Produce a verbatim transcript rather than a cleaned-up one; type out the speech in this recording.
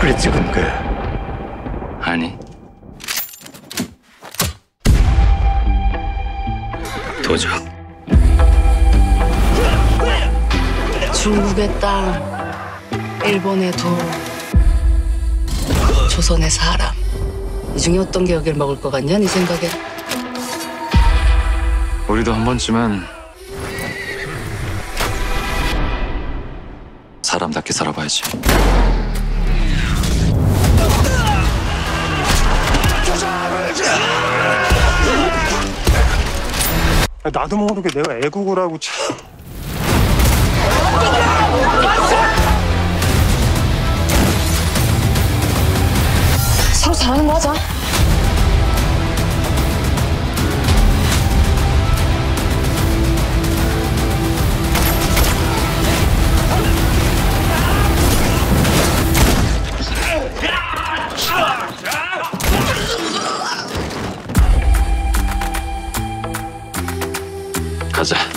그래 찍은 거야? 아니. 도적. 중국의 땅, 일본의 도, 조선의 사람. 이 중에 어떤 게 여길 먹을 것 같냐, 네 생각에? 우리도 한 번쯤은 사람답게 살아봐야지. 나도 모르게 내가 애국을 하고 참. 서로 잘하는 거 하자. 가자.